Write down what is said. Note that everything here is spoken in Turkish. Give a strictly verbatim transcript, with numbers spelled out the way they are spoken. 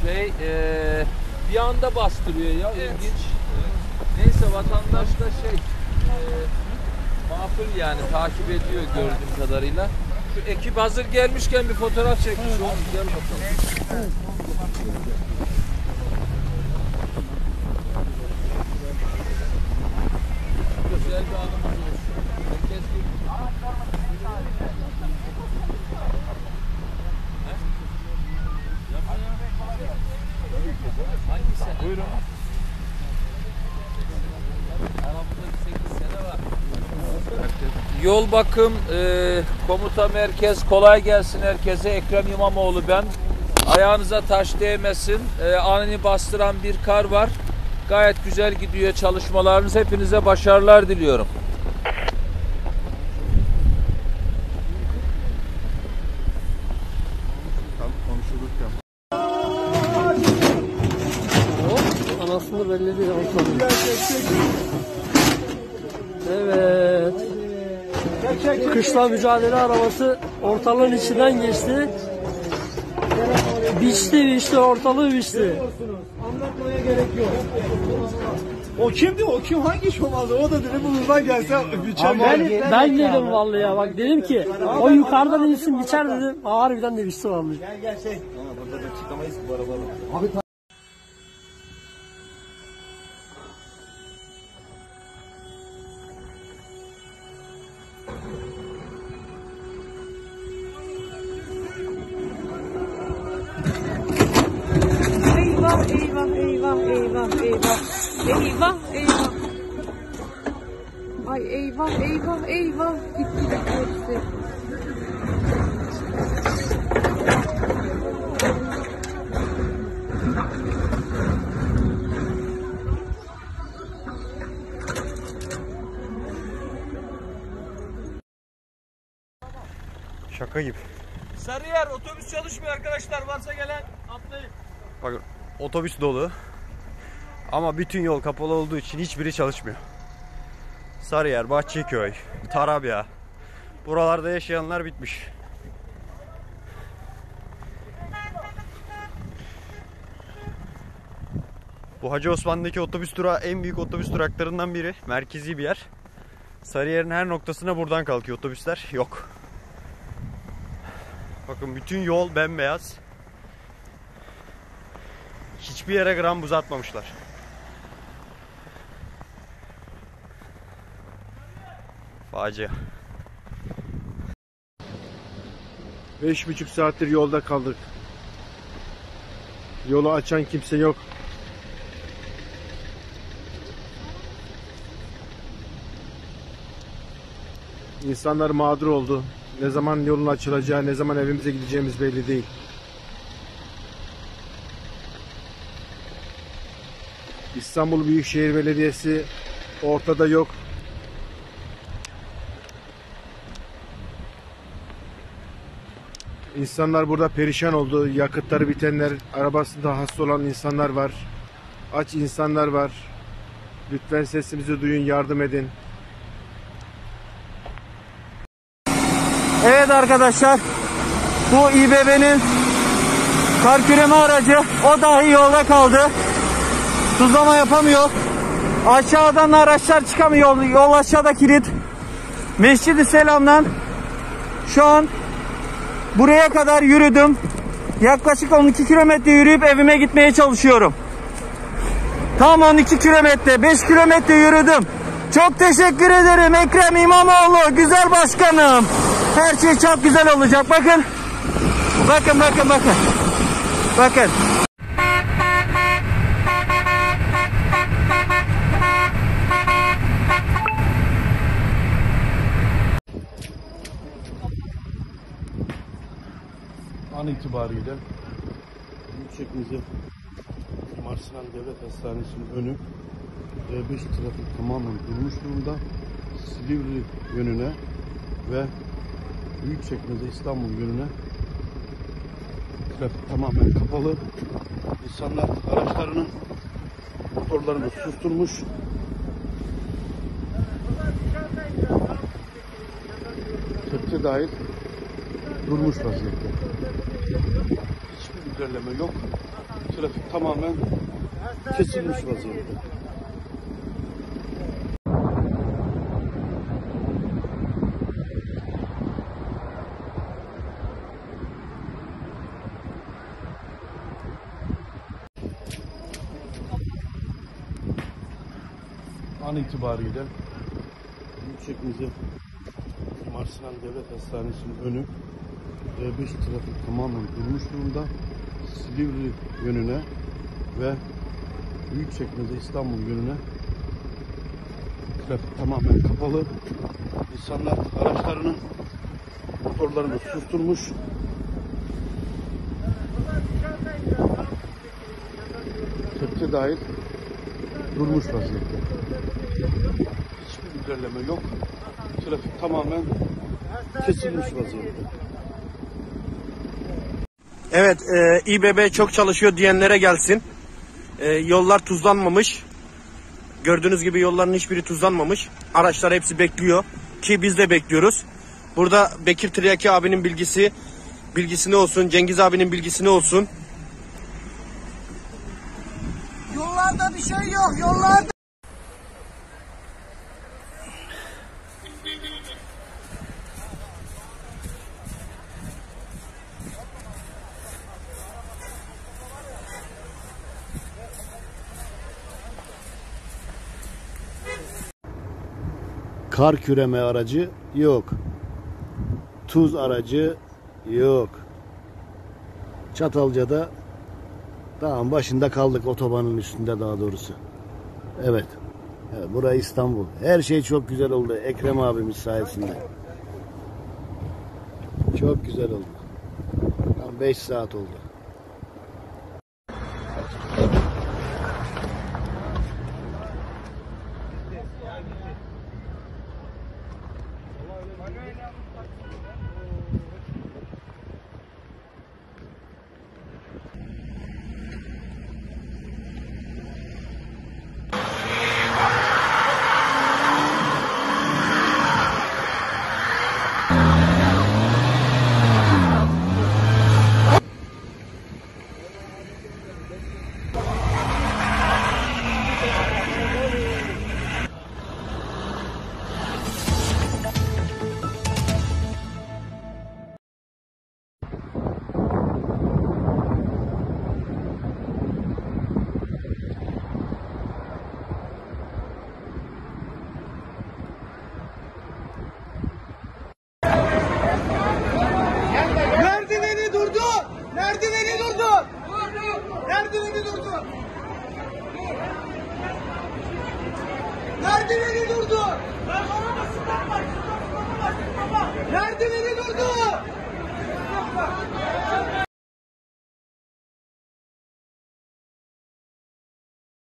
Şey ee, bir anda bastırıyor ya, evet. İlginç. Evet. Neyse vatandaş da şey ee, makul yani, takip ediyor gördüğüm kadarıyla. Şu ekip hazır gelmişken bir fotoğraf çekmiş. Evet. Olsun, gel bakalım. Evet. Güzel bir anımız olsun. Herkes bir... Hangi sene? Buyurun. sekiz sene var. Yol bakım e, komuta merkez, kolay gelsin herkese. Ekrem İmamoğlu ben. Ayağınıza taş değmesin. E, anını bastıran bir kar var. Gayet güzel gidiyor çalışmalarınız. Hepinize başarılar diliyorum. Anasını belli değil. Evet. Kışla mücadele arabası ortalığın içinden geçti. Biçti biçti ortalığı biçti. Anlatmaya gerek yok. O kimdi? O kim? Hangi şomaldı? O da dedi bulurdan gelse biçer. Ben, ben dedim vallahi ya, bak dedim ki o yukarıdan insin biçer dedim. Harbiden de biçti vallahi. Gel gel şey. Ama burada da çıkamayız ki bu arabalı. Abi Eyvah eyvah eyvah eyvah eyvah eyvah eyvah. Ay eyvah eyvah eyvah, gitti gitti hepsi. Şaka gibi. Sarıyer otobüs çalışmıyor arkadaşlar, varsa gelen atlayın. Bakın otobüs dolu. Ama bütün yol kapalı olduğu için hiçbiri çalışmıyor. Sarıyer, Bahçeköy, Tarabya. Buralarda yaşayanlar bitmiş. Bu Hacı Osman'daki otobüs durağı en büyük otobüs duraklarından biri. Merkezi bir yer. Sarıyer'in her noktasına buradan kalkıyor otobüsler. Yok. Bakın bütün yol bembeyaz. Hiçbir yere gram buz atmamışlar. Facia. Beş buçuk saattir yolda kaldık. Yolu açan kimse yok. İnsanlar mağdur oldu. Ne zaman yolun açılacağı, ne zaman evimize gideceğimiz belli değil. İstanbul Büyükşehir Belediyesi ortada yok. İnsanlar burada perişan oldu. Yakıtları bitenler, arabasında hasta olan insanlar var. Aç insanlar var. Lütfen sesimizi duyun, yardım edin. evet arkadaşlar, bu İ B B'nin kar küreme aracı, o dahi yolda kaldı. Tuzlama yapamıyor. Aşağıdan araçlar çıkamıyor. Yol aşağıda kilit. Mescid-i Selam'dan şu an buraya kadar yürüdüm. Yaklaşık on iki kilometre yürüyüp evime gitmeye çalışıyorum. Tam on iki kilometre, beş kilometre yürüdüm. Çok teşekkür ederim Ekrem İmamoğlu, güzel başkanım. Her şey çok güzel olacak. Bakın. Bakın bakın bakın. Bakın. An itibariyle Büyükçekmece Marsinan Devlet Hastanesi'nin önü E beş trafik tamamen durmuş durumda. Silivri yönüne ve Büyükçekmece İstanbul yönüne trafik tamamen kapalı. İnsanlar araçlarının motorlarını susturmuş. Kepçe dahil durmuş vaziyette. Hiçbir ilerleme yok. Trafik tamamen kesilmiş vaziyette. An itibariyle Büyükçekmece Marsinan Devlet Hastanesi'nin önü E beş trafik tamamen durmuş durumda. Silivri yönüne ve Büyükçekmece İstanbul yönüne trafik tamamen kapalı. İnsanlar araçlarının motorlarını susturmuş. Kepçe dahil durmuş vaziyette. Hiçbir ilerleme yok. Trafik tamamen kesilmiş vaziyette. Evet, e, İBB çok çalışıyor diyenlere gelsin. E, yollar tuzlanmamış. Gördüğünüz gibi yolların hiçbiri tuzlanmamış. Araçlar hepsi bekliyor ki biz de bekliyoruz. Burada Bekir Tiryaki abinin bilgisi, bilgisini olsun, Cengiz abinin bilgisini olsun. Yollarda bir şey yok. Yollarda. Kar küreme aracı yok. Tuz aracı yok. Çatalca'da dağın başında kaldık, otobanın üstünde daha doğrusu. Evet. Evet, burası İstanbul. Her şey çok güzel oldu Ekrem abimiz sayesinde. Çok güzel oldu. Tam beş saat oldu. Merdiveni durdu. Merdiveni durdu. Merdiveni durdu. Merdiveni durdu.